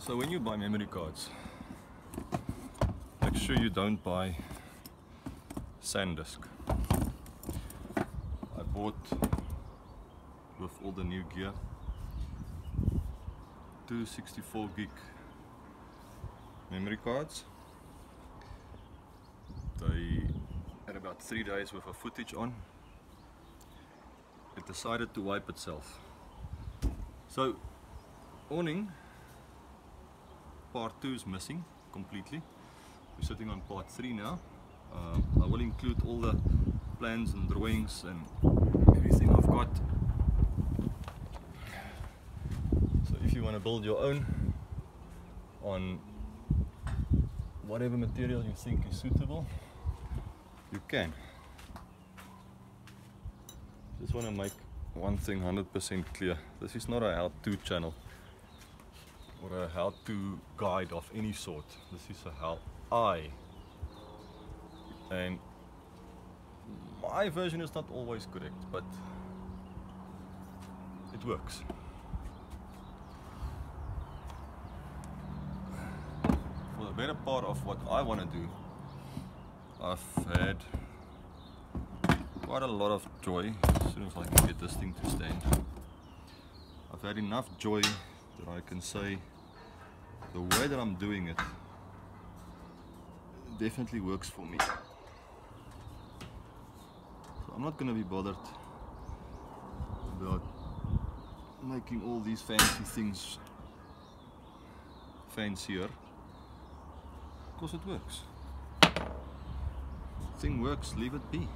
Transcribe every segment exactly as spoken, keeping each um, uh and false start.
So when you buy memory cards, make sure you don't buy SanDisk. I bought, with all the new gear, two sixty-four gig memory cards. They had about three days worth of footage on. It decided to wipe itself. So Awning part two is missing completely. We're sitting on part three now. Uh, I will include all the plans and drawings and everything I've got. So if you want to build your own on whatever material you think is suitable, you can. Just want to make one thing one hundred percent clear. This is not a how-to channel or a how-to guide of any sort. This is a how I, and my version is not always correct, but it works. For the better part of what I want to do, I've had quite a lot of joy. As soon as I can get this thing to stand, I've had enough joy that I can say the way that I'm doing it definitely works for me. So I'm not going to be bothered about making all these fancy things fancier, because it works. Thing works, leave it be.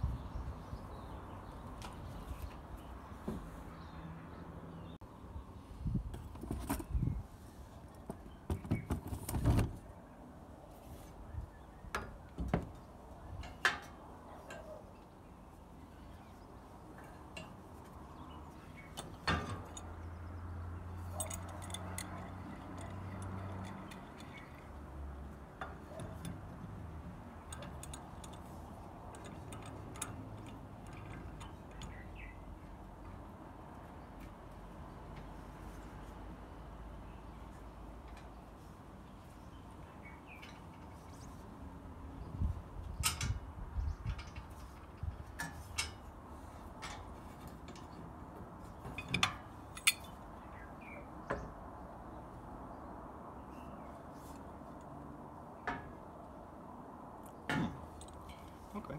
Okay.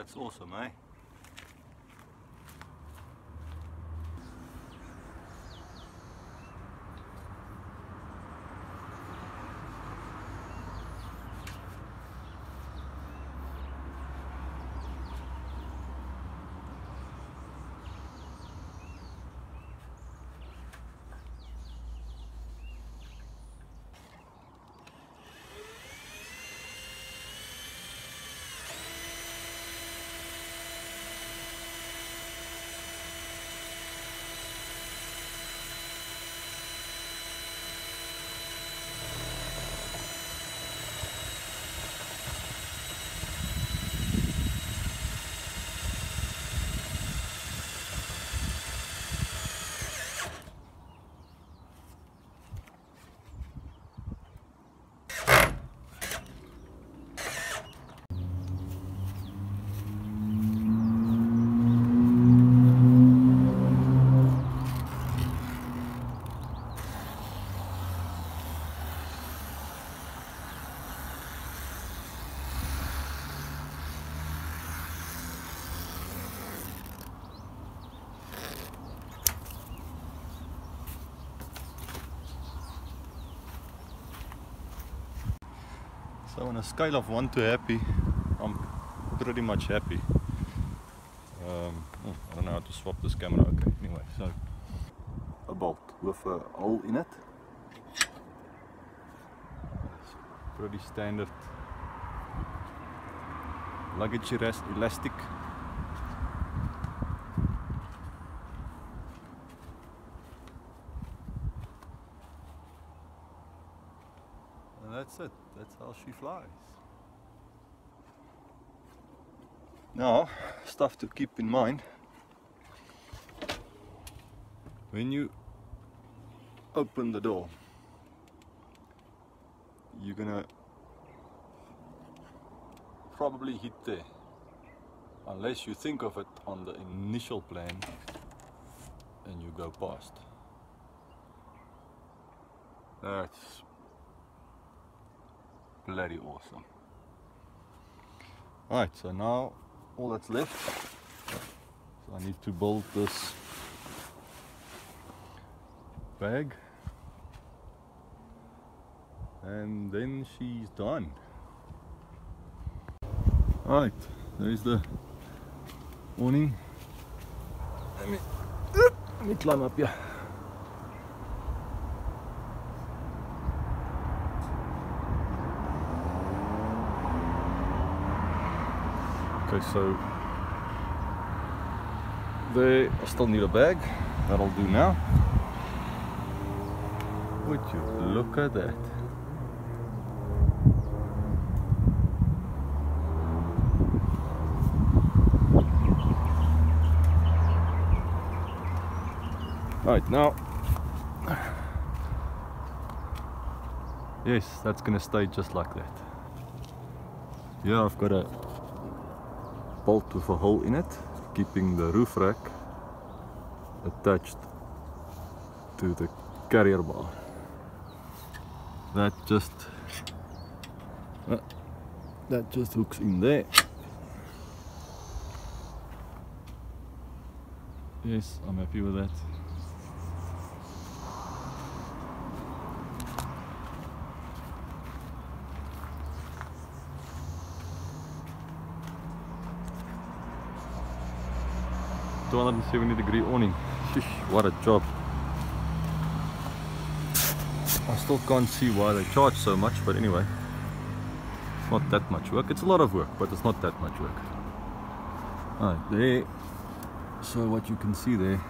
That's awesome, eh? So on a scale of one to happy, I'm pretty much happy. Um, oh, I don't know how to swap this camera. Okay, anyway, so a bolt with a hole in it. It's pretty standard luggage elastic. And that's it. That's how she flies. Now, stuff to keep in mind. When you open the door, you're gonna probably hit there, unless you think of it on the initial plan and you go past. That's bloody awesome. Alright, so now all that's left, so I need to build this bag and then she's done. Alright, there's the awning. Let me, let me climb up here. Okay, so there, I still need a bag. That'll do now. Would you look at that? Right, now, yes, that's gonna stay just like that. Yeah, I've got a bolt with a hole in it, keeping the roof rack attached to the carrier bar. That just uh, that just hooks in there. Yes, I'm happy with that. two hundred seventy degree awning. Sheesh, what a job. I still can't see why they charge so much, but anyway, it's not that much work. It's a lot of work, but it's not that much work. Alright, there. So what you can see there,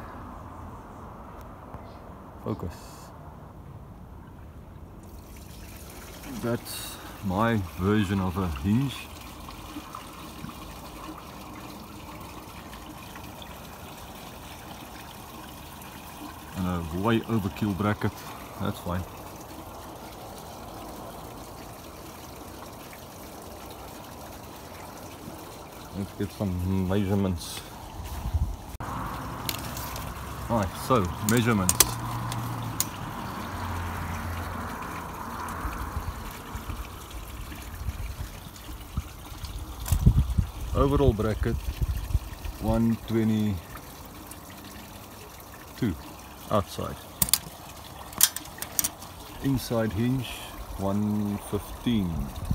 focus. That's my version of a hinge. And a way overkill bracket, that's fine. Let's get some measurements. Alright, so measurements. overall bracket one twenty-two outside. Inside hinge one fifteen.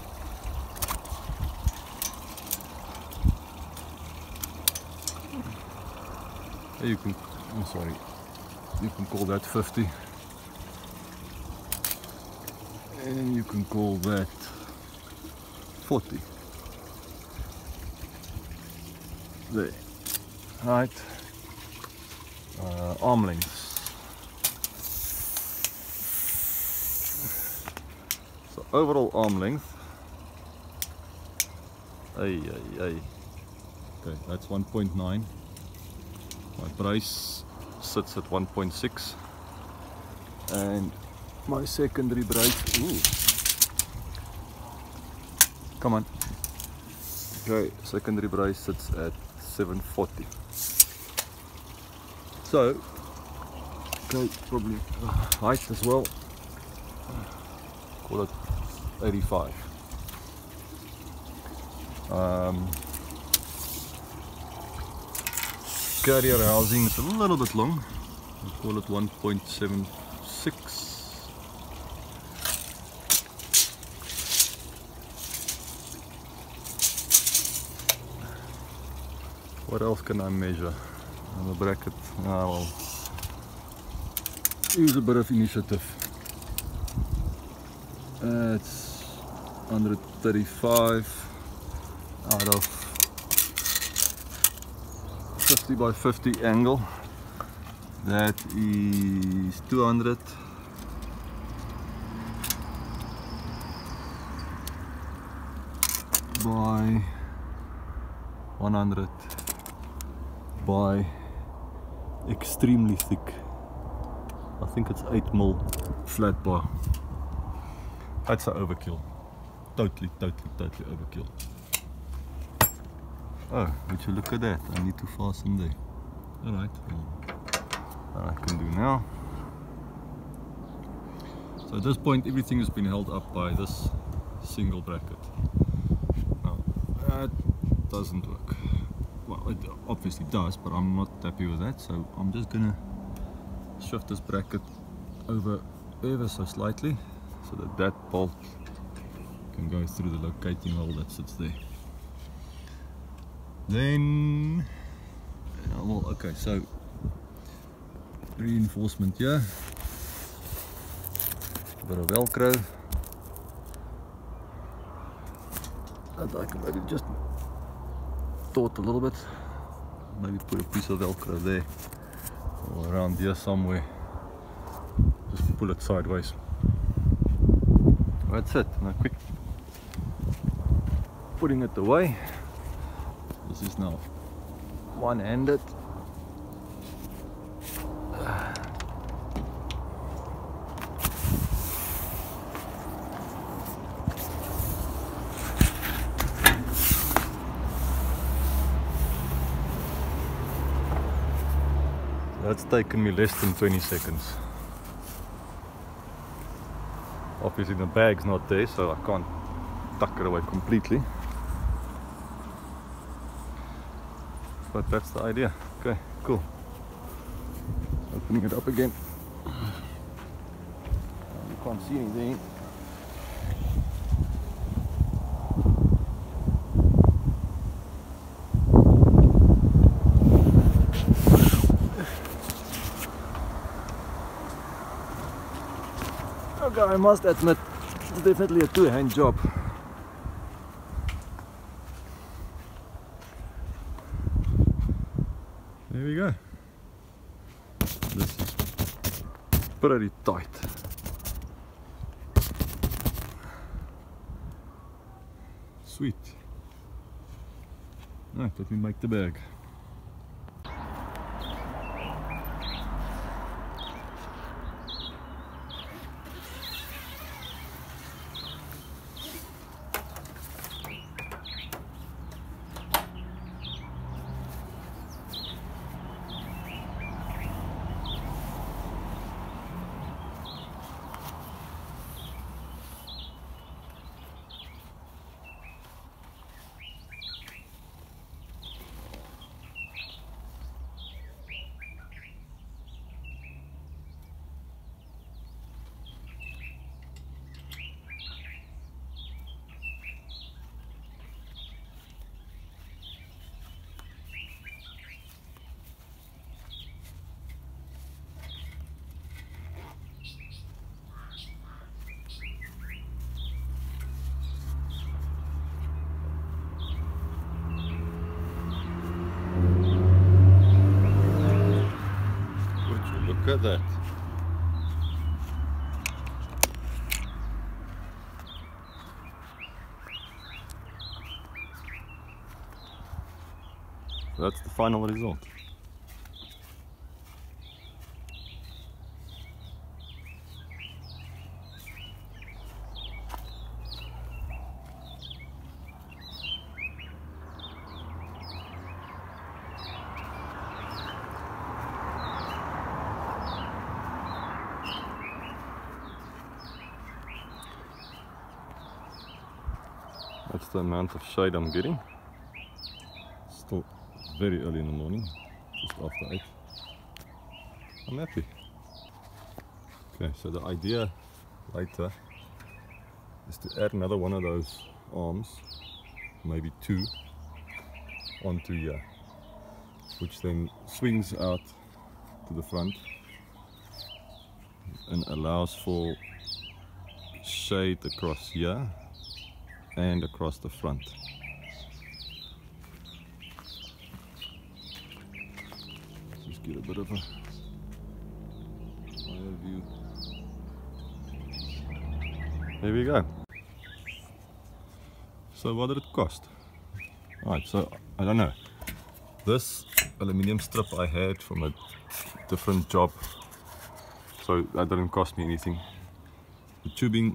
You can, I'm sorry, you can call that fifty, and you can call that forty. There, right, uh, arm lengths. So overall arm length, ay, ay, ay. Okay, that's one point nine. My brace sits at one point six, and my secondary brace, ooh, come on, okay, secondary brace sits at seven forty. So, okay, probably uh, height as well, call it eighty-five. Um, Carrier housing is a little bit long, we'll call it one point seven six. What else can I measure on the bracket? Ah, well, use a bit of initiative. Uh, it's one thirty-five out of fifty by fifty angle. That is two hundred. By one hundred by extremely thick. I think it's eight mil flat bar. That's an overkill. Totally, totally, totally overkill. Oh, would you look at that? I need to fasten there. Alright, well, I can do now. So at this point everything has been held up by this single bracket. Now that doesn't work. Well, it obviously does, but I'm not happy with that, so I'm just gonna shift this bracket over ever so slightly so that that bolt can go through the locating hole that sits there. Then, uh, well, okay, so reinforcement here, a bit of Velcro that I can maybe just taut a little bit, maybe put a piece of Velcro there or around here somewhere, just pull it sideways. That's it. Now quick putting it away. This is now one-handed. That's taken me less than twenty seconds. Obviously the bag's not there, so I can't tuck it away completely. But that's the idea. Okay, cool. Opening it up again. You can't see anything. Okay, I must admit, it's definitely a two-hand job. There we go. This is pretty tight. Sweet. Right, let me make the bag. Look at that. That's the final result. That's the amount of shade I'm getting. Still very early in the morning, just after eight. I'm happy. Okay, so the idea later is to add another one of those arms, maybe two, onto here, which then swings out to the front and allows for shade across here and across the front. Just get a bit of a higher view. There we go. So what did it cost? Alright, so I don't know. This aluminium strip I had from a different job, so that didn't cost me anything. The tubing,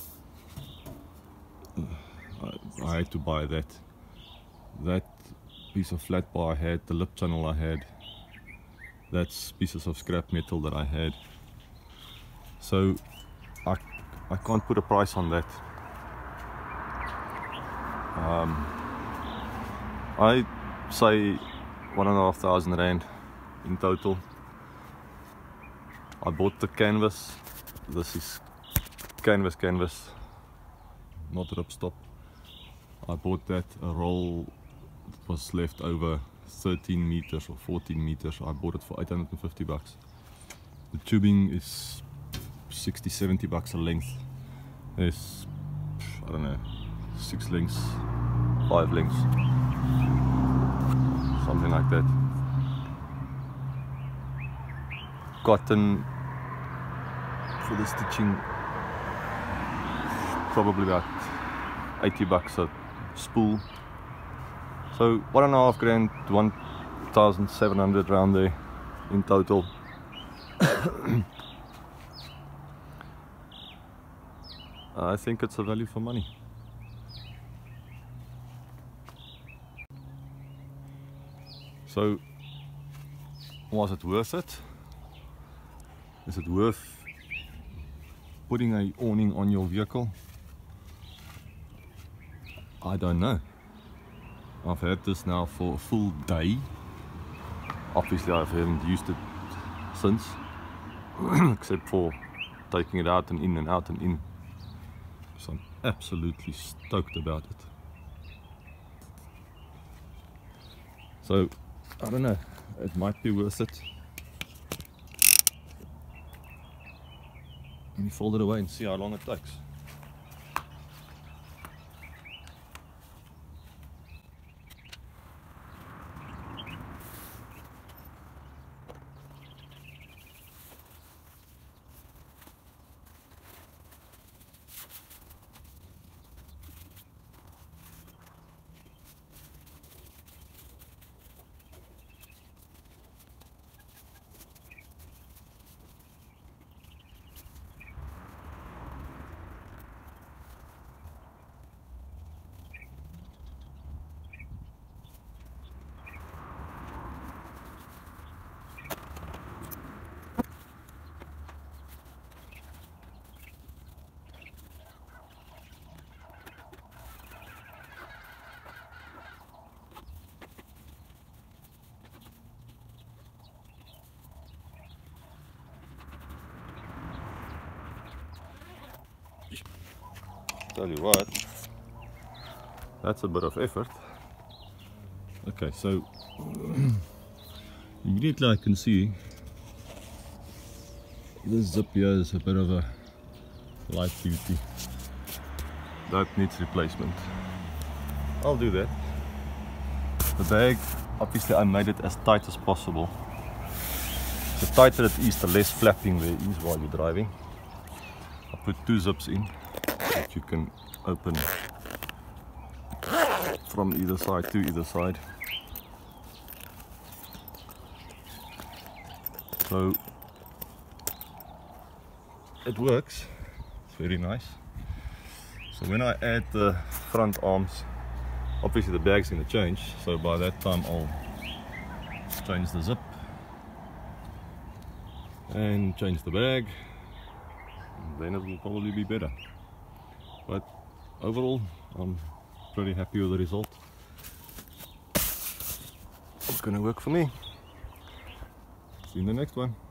I, I had to buy that. That piece of flat bar I had, the lip channel I had, that's pieces of scrap metal that I had. So I, I can't put a price on that. Um, I say one and a half thousand rand in total. I bought the canvas. This is canvas canvas, not ripstop. I bought that, a roll that was left over thirteen meters or fourteen meters. I bought it for eight hundred fifty bucks. The tubing is sixty, seventy bucks a length. There's, I don't know, six lengths, five lengths, something like that. Cotton for the stitching, probably about eighty bucks a spool. So one and a half grand, one thousand seven hundred round there in total. I think it's a value for money. So, was it worth it? Is it worth putting a awning on your vehicle? I don't know. I've had this now for a full day. Obviously I haven't used it since, except for taking it out and in and out and in. So I'm absolutely stoked about it. So, I don't know, it might be worth it. Let me fold it away and see how long it takes. Tell you what, that's a bit of effort. Okay, so immediately I can see this zip here is a bit of a light duty. That needs replacement. I'll do that. The bag, obviously I made it as tight as possible The tighter it is, the less flapping there is while you're driving. I put two zips in that you can open from either side to either side. So it works, it's very nice. So when I add the front arms, obviously the bag's going to change, so by that time I'll change the zip and change the bag, and then it will probably be better. But overall I'm pretty happy with the result. It's going to work for me. See you in the next one.